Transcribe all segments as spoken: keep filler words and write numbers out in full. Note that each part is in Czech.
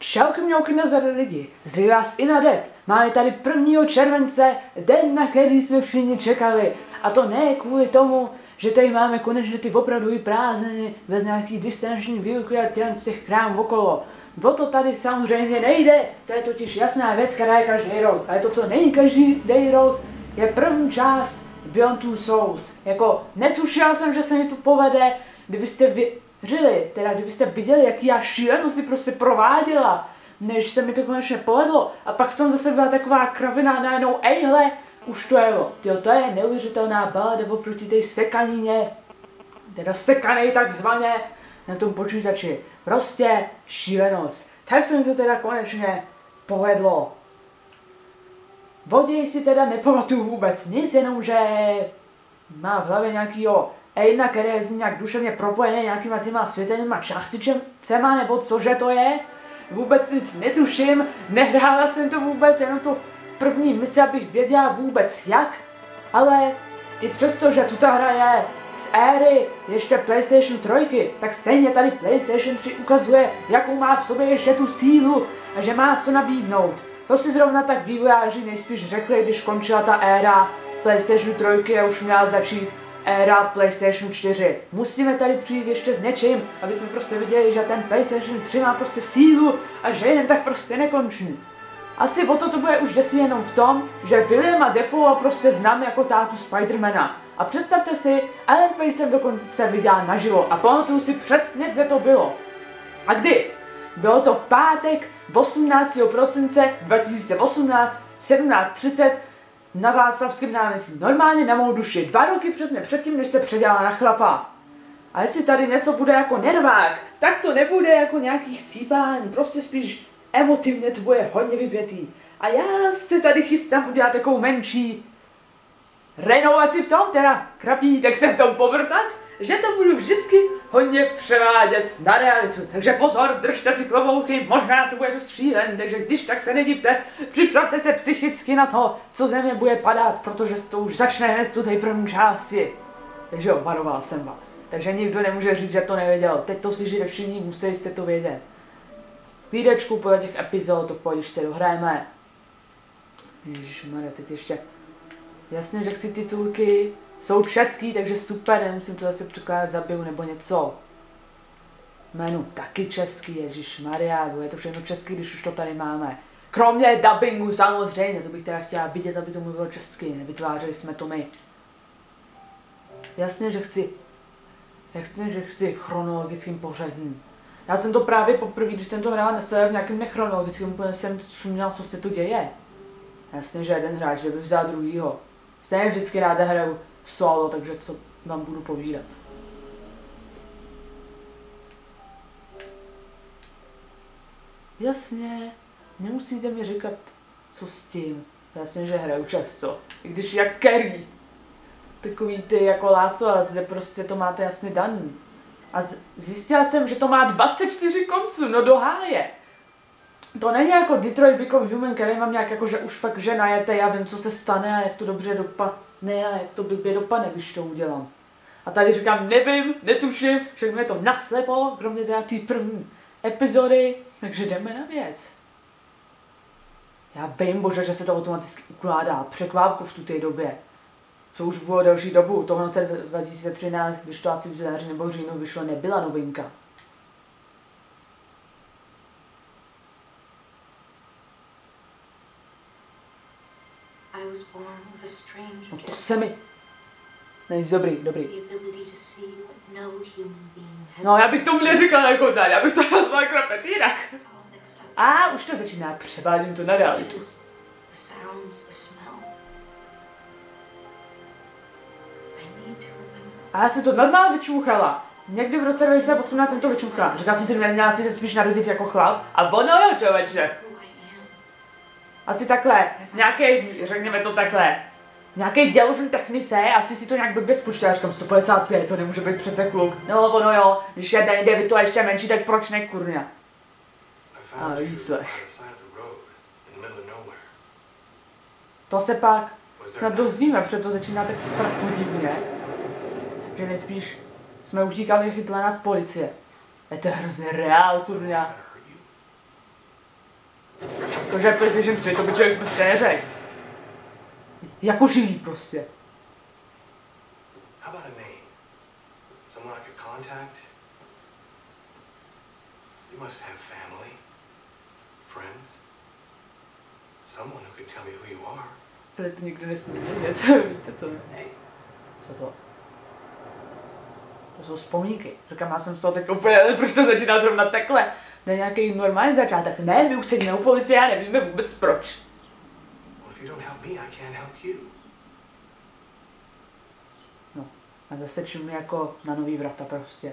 Čauky mňauky nazdar lidi, zdraví vás i na det. Máme tady prvního července, den, na který jsme všichni čekali. A to ne kvůli tomu, že tady máme konečně ty opravdový prázdniny bez nějakých distančních výuky a tělen z těch krám okolo. O to tady samozřejmě nejde, to je totiž jasná věc, která je každý rok. Ale to, co není každý rok, je první část Beyond Two Souls. Jako netušil jsem, že se mi to povede, kdybyste věřili, teda kdybyste viděli, jaký já šílenosti prostě prováděla, než se mi to konečně povedlo. A pak v tom zase byla taková kravina najednou, ejhle, už to jelo. Tyjo, to je neuvěřitelná balada oproti té sekanině, teda sekanej takzvaně, na tom počítači. Prostě šílenost. Tak se mi to teda konečně povedlo. Voděj si teda nepamatuju vůbec nic, jenomže má v hlavě nějakýho Aidena, který je z ní nějak duševně propojený nějakýma těma světelnýma částicema, nebo cože to je. Vůbec nic netuším, nehrála jsem to vůbec, jenom to první mise, abych věděla vůbec jak. Ale i přesto, že tuta hra je z éry ještě PlayStation tři, tak stejně tady PlayStation tři ukazuje, jakou má v sobě ještě tu sílu a že má co nabídnout. To si zrovna tak vývojáři nejspíš řekli, když končila ta éra PlayStation tři a už měla začít éra PlayStation čtyři. Musíme tady přijít ještě s něčím, aby jsme prostě viděli, že ten PlayStation tři má prostě sílu a že jen tak prostě nekončí. Asi o to to bude už desi jenom v tom, že Williama Dafoea prostě znám jako tátu Spidermana. A představte si, Ellen Page jsem dokonce viděla naživo a pamatuju si přesně, kde to bylo. A kdy? Bylo to v pátek osmnáctého prosince dva tisíce osmnáct, sedmnáct třicet na Václavském náměstí. Normálně na mou duši. Dva roky přesně předtím, než se předělala na chlapa. A jestli tady něco bude jako nervák, tak to nebude jako nějaký chcípání, prostě spíš emotivně to bude hodně vypětý. A já se tady chystám udělat takovou menší renovaci v tom, teda krapí, tak se v tom povrtat, že to budu vždycky hodně převádět na realitu. Takže pozor, držte si klobouky, možná to bude dost šílen, takže když tak se nedivte, připravte se psychicky na to, co ze mě bude padat, protože to už začne hned v té první části. Takže jo, varoval jsem vás. Takže nikdo nemůže říct, že to nevěděl. Teď to si žijete všichni, museli jste to vědět. Klídečku podle těch epizod, to v pohodě, se dohrajeme. Ježišmarja, teď ještě. Jasně, že chci titulky. Jsou český, takže super, nemusím to zase překládat, zabiju nebo něco. Jménu taky český, ježišmarja, je to všechno český, když už to tady máme. Kromě dubbingu samozřejmě, to bych teda chtěla vidět, aby to mluvilo česky, nevytvářeli jsme to my. Jasně, že chci, jasně, že chci v chronologickém pořadí. Já jsem to právě poprvé, když jsem to hrála na sebe v nějakém nechronologickém, úplně jsem šuměl, co se tu děje. Jasně, že jeden hráč, že bych vzal druhýho. Stejně vždycky ráda hraju solo, takže co vám budu povídat. Jasně, nemusíte mi říkat, co s tím. Jasně, že hraju často. I když jak Carrie. Takový ty jako Last of Us, kde prostě to máte jasně daný. A zjistila jsem, že to má dvacet čtyři konců, no do háje. To není jako Detroit Become Human, který mám nějak jako, že už fakt že najete, já vím, co se stane a jak to dobře dopadne a jak to blbě dopadne, když to udělám. A tady říkám, nevím, netuším, všechno je to naslepo, kromě teda té první epizody, takže jdeme na věc. Já vím, bože, že se to automaticky ukládá, překvápku v té době. To už bylo delší dobu, to v roce dva tisíce třináct, když to asi v září nebo v říjnu vyšlo, nebyla novinka. No to se mi... Nejsi dobrý, dobrý. No já bych tomu neříkal jako tady, já bych to nazval jako jinak. A už to začíná, převádím to na realitu. A já jsem to normálně vyčůchala. Někdy v roce dva tisíce osmnáct jsem to vyčůchala. Říkala jsem si, že neměla si se spíš narodit jako chlap. A ono jo, člověče. Asi takhle, nějaký, řekněme to takhle, nějaký děložný technice, asi si to nějak blbě spočítá, říkám sto padesát pět, to nemůže být přece kluk. No ono jo, když je den jde to ještě menší, tak proč ne, kurňa? A výslech. To se pak snad dozvíme, protože to začíná tak podivně, že nejspíš jsme utíkali, chytla nás policie. Je to hrozně reál, kurňa. Protože PlayStation tři to by člověk prostě neřekl. Jako živý prostě. How about a name? Someone I could contact? You must have family, friends, someone who could tell me who you are. Ale to nikdo nesmí vědět, víte co? Co to? To jsou vzpomínky. Říkám, já jsem z toho teď úplně, proč to začíná zrovna takhle? Na nějaký normální začátek. Ne, my už sedíme u policie a nevíme vůbec proč. No, a zase čumí jako na nový vrata prostě.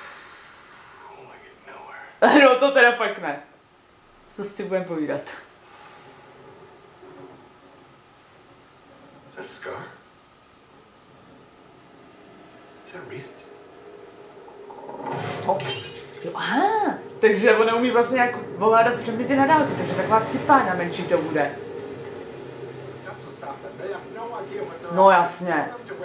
No to teda fakt ne. Co si budeme povídat? Is that a scar? Is that recent? Oh. Jo, aha, takže on neumí vlastně nějak ovládat předměty na dálku, takže taková sypána menší to bude. No jasně.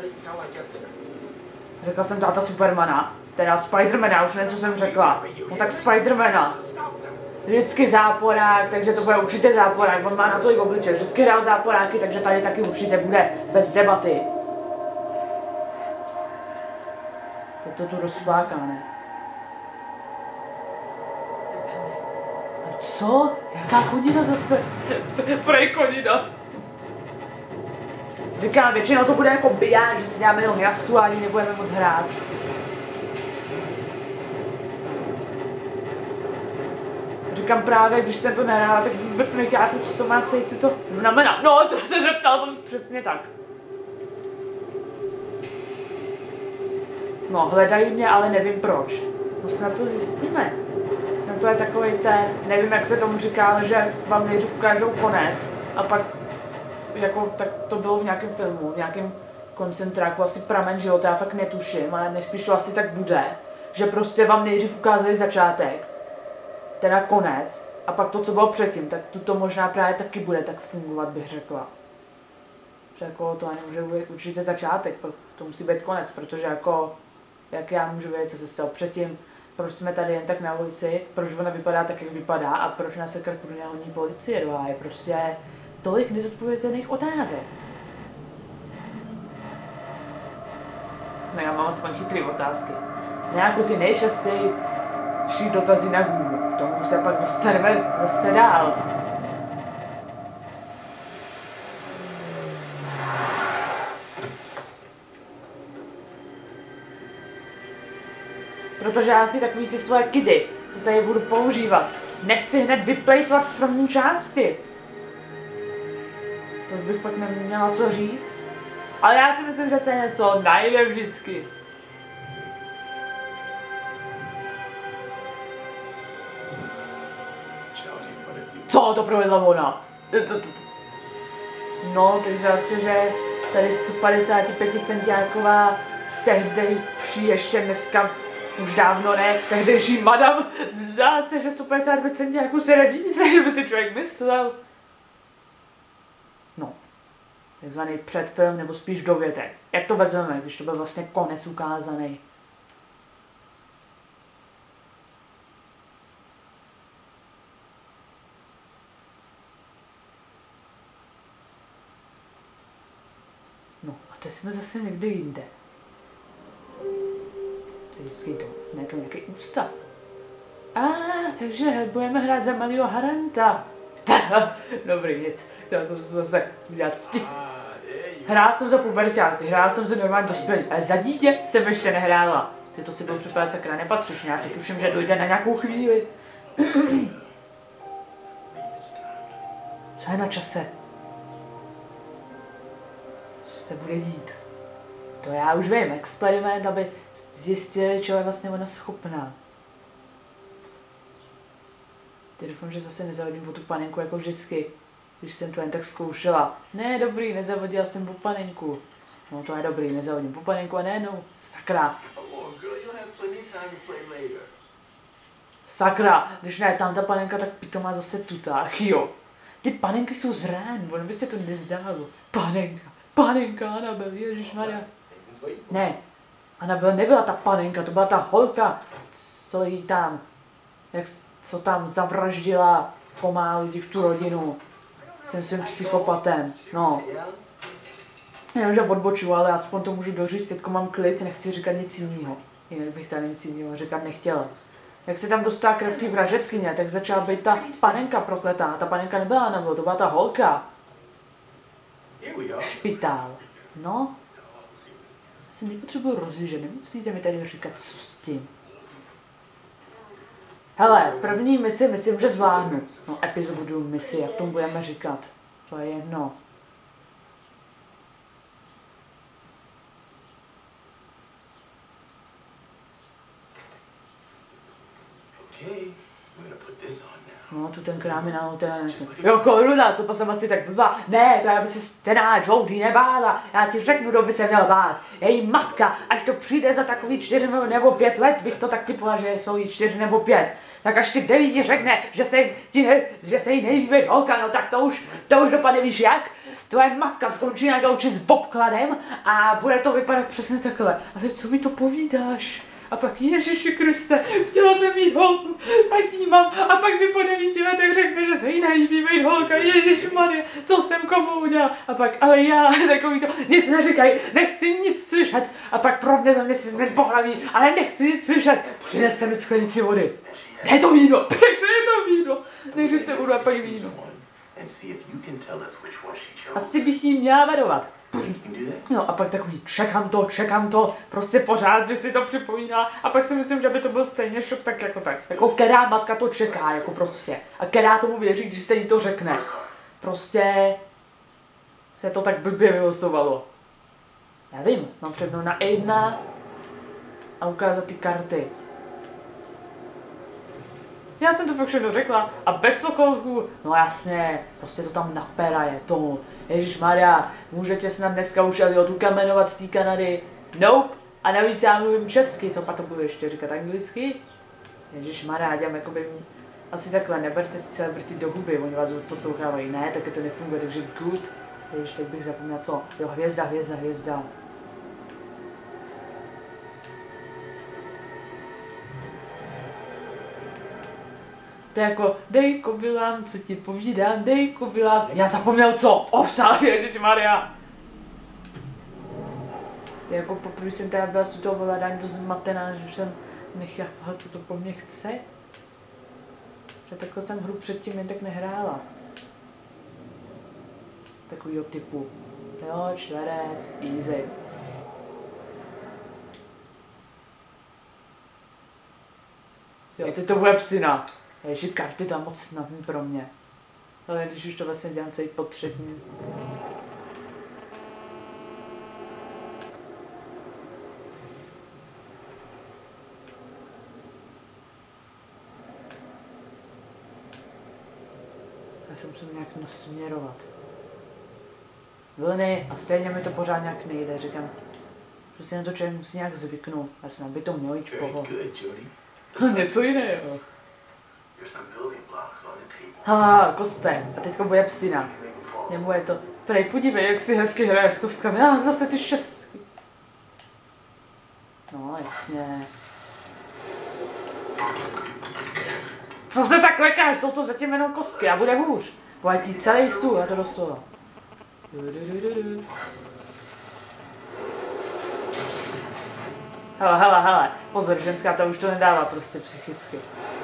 Řekla jsem táta Supermana, teda Spidermana, už něco jsem řekla. No tak Spidermana. Vždycky záporák, takže to bude určitě záporák, on má na to i obličej. Vždycky hrál záporáky, takže tady taky určitě bude, bez debaty. Teď to tu rozfláká, ne? Co? Jaká konina zase? Prej konina. Říkám, většinou to bude jako biják, že si dáme jenom jastu a ani nebudeme moc hrát. Říkám právě, když jsem to nehrál, tak vůbec nechápu, co to má celý tuto znamená. No, to se zeptal přesně tak. No, hledají mě, ale nevím proč. No snad to zjistíme. Snad to je takový ten, nevím jak se tomu říká, ale že vám nejdřív ukážou konec a pak, jako, tak to bylo v nějakém filmu, v nějakém koncentráku, asi Pramen života, já fakt netuším, ale nejspíš to asi tak bude, že prostě vám nejdřív ukázali začátek, teda konec, a pak to, co bylo předtím, tak to možná právě taky bude tak fungovat, bych řekla. Že jako to ani může být určitě začátek, to musí být konec, protože jako, jak já můžu vědět, co se stalo předtím, proč jsme tady jen tak na ulici, proč ona vypadá tak, jak vypadá a proč nás se krku nehoní policie do háje, prostě tolik nezodpovězených otázek. No já mám aspoň chytrý otázky. Nějakou ty nejčastější dotazy na Google, k tomu se pak dostaneme zase dál. Protože já si takový ty svoje kidy si tady budu používat. Nechci hned vyplejtvat v první části. To bych fakt neměla co říct. Ale já si myslím, že se něco najde vždycky. Co to provedla ona? No, takže zase, že tady sto padesát pět centiáková tehdejší ještě dneska už dávno ne, tehdejší madam, zdá se, že sto padesát pět centiáků se neví, že by si člověk myslel. No, takzvaný předfilm, nebo spíš dovětek. Jak to vezmeme, když to byl vlastně konec ukázaný? No, a teď jsme zase někde jinde. To je vždycky to, ne, to nějaký ústav. A ah, takže budeme hrát za malého Haranta. Dobrý, nic. Chtěl jsem zase dělat vtip. Hrál jsem za puberťáky, hrál jsem za normální dospělí, ale za dítě jsem ještě nehrála. Ty to si byl připadat sakra nepatřičně, já to tuším, že dojde na nějakou chvíli. Co je na čase? Co se bude dít? To já už vím, experiment, aby zjistil, čeho je vlastně ona schopná. Ty doufám, že zase nezavodím o tu panenku jako vždycky, když jsem to jen tak zkoušela. Ne, dobrý, nezavodila jsem po panenku. No to je dobrý, nezavodím po panenku a ne, no, sakra. Sakra, když ne tam ta panenka, tak pito má zase tuta, ach jo. Ty panenky jsou z rán, ono by se to nezdálo. Panenka, panenka, Anabel, ježišmarja. Ne, Anabel nebyla ta panenka, to byla ta holka, co jí tam, jak, co tam zavraždila pomáhá lidi v tu rodinu. Jsem svým psychopatem, no. Já že odboču, ale aspoň to můžu doříct, teďko mám klid, nechci říkat nic jiného. Jinak bych tady nic jiného říkat nechtěla. Jak se tam dostala krev té vražetkyně, tak začala být ta panenka prokletá. Ta panenka nebyla nebo to byla ta holka. Špitál. No. Já se nepotřebuji rozjíždět, nemusíte mi tady říkat, co s tím. Hele, první misi myslím, že zvládnu. No, epizodu misi, jak tomu budeme říkat. To je jedno. No, tu ten kráminál, teda nechci. Jo, koruna, co pa jsem asi tak blbá. Ne, to já by se stejná Jodie nebála. Já ti řeknu, kdo by se měl bát. Její matka, až to přijde za takový čtyři nebo pět let, bych to tak typovala, že jsou jí čtyři nebo pět. Tak až ti devíti řekne, že se, ti ne, že se jí nelíbí holka, no tak to už, to už dopadne, víš jak? Tvoje matka skončí na gauči s obkladem a bude to vypadat přesně takhle. A teď co mi to povídáš? A pak Ježiši Kriste, chtěla jsem mít holku, tak jí mám. A pak mi po devíti letech řekne, že se jí nelíbí mít holka. Ježišmarja, co jsem komu udělal? A pak, ale já, takový to, nic neříkaj, nechci nic slyšet. A pak pro mě za mě si změn pohlaví, ale nechci nic slyšet. Přineste mi sklenici vody. Ne to víno, pěkně je to víno. Nejdřív se budu a pak víno. Asi bych jí měla varovat. No a pak takový, čekám to, čekám to, prostě pořád, že si to připomíná. A pak si myslím, že by to byl stejně šok, tak jako tak. Jako která matka to čeká, jako prostě. A která tomu věří, když se jí to řekne. Prostě se to tak blbě vylosovalo. Nevím, mám přednou na jedna a ukázat ty karty. Já jsem to fakt všechno řekla a bez sokolků, no jasně, prostě to tam naperaje, to. Ježišmarja, můžete snad dneska už Eliotu kamenovat z té Kanady? Nope. A navíc já mluvím česky, co pak to budu ještě říkat anglicky? Ježišmarja, já dělám jakoby, asi takhle, neberte si celebrity do huby, oni vás poslouchávají, ne, tak to nefunguje, takže good. Ježiš, teď bych zapomněl co, jo, hvězda, hvězda, hvězda. To je jako, dej kobylám, co ti povídám, dej kobylám. Já zapomněl co? Obsah, ježišmarja. To je jako poprvé jsem teda byla z toho voládání to zmatená, že jsem nechápala, co to po mně chce. Že takhle jsem hru předtím jen tak nehrála. Takovýho typu. Jo, čtverec, easy. Jo, ty to bude psina. Ježi, karty tam moc snadný pro mě. Ale když už to vlastně dělám celý potřebný. Já se musím nějak nasměrovat. Vlny a stejně mi to pořád nějak nejde, říkám. Co si na to člověk musí nějak zvyknout. A snad by to mělo jít v pohodě. Něco jiného. Haha, kostek. A teďko bude psina. Nebude to. Prej, podívej, jak si hezky hraje s kostkami. Já zase ty šestky. No, jasně. Co se tak lekáš? Jsou to zatím jenom kostky a bude hůř. Bude ti celý stůl, a to doslova. Hele, hele, hele. Pozor, ženská ta už to nedává prostě psychicky.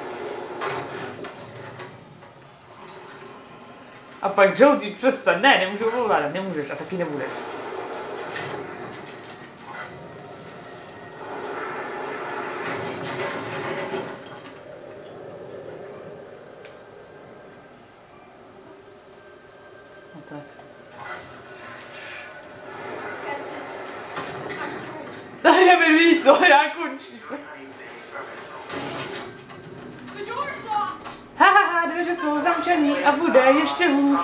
A pak Jodie, přestaň, ne, nemůžu ovládat, nemůžeš a taky nebudeš. No tak. Je mi líto, já končím. Hahaha, dveře jsou zamčený a bude ještě hůř.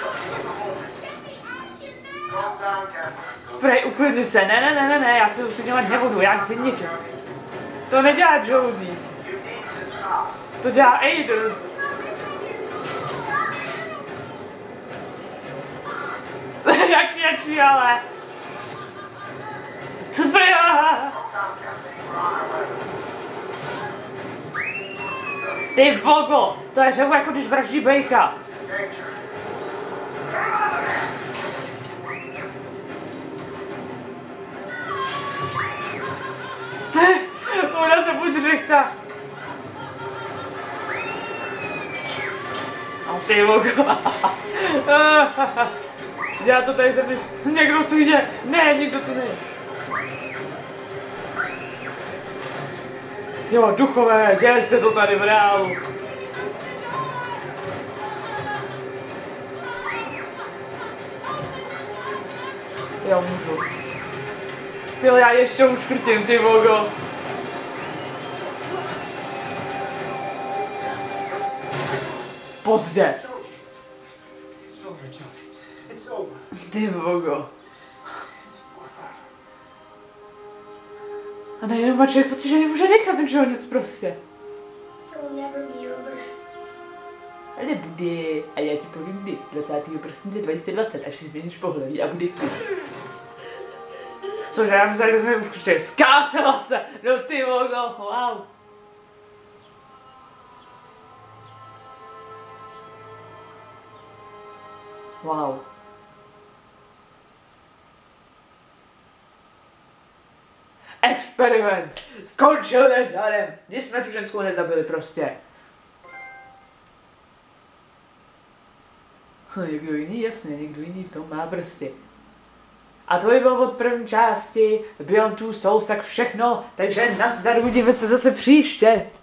Prej, uklidni se, ne, ne, ne, ne, ne, já se uklidňovat nebudu, já chci ničem. To nedělá Jodie. To dělá Aiden. Jak něčí, ale. Co prý, Ty vogo, to je řevu jako když vraždí bejka. Ona se buď řechta. A ty vogo. Já to tady zemíš. Někdo tu jde. Ne, někdo tu nejde. Jo, duchové, děje se to tady v reálu. Jo, můžu. Jo, já ještě uškrtím, ty vogo. Pozdě. Ty vogo. A nejenom má člověk pocit, že nemůže dechat, takže ho nic prostě. Nebude. A já ti povím kdy. dvacátého prosince dva tisíce dvacet, až si změníš pohlaví a bude klid. Cože, já myslím, že jsme už křičeli. Skácela se! No ty vogo, wow. Wow. Experiment! Skončil nezdarem! Když jsme tu ženskou nezabili prostě. Někdo jiný, jasně, někdo jiný v tom má prsty. A to by bylo od první části Beyond Two Souls, tak všechno, takže nazdar, uvidíme se zase příště.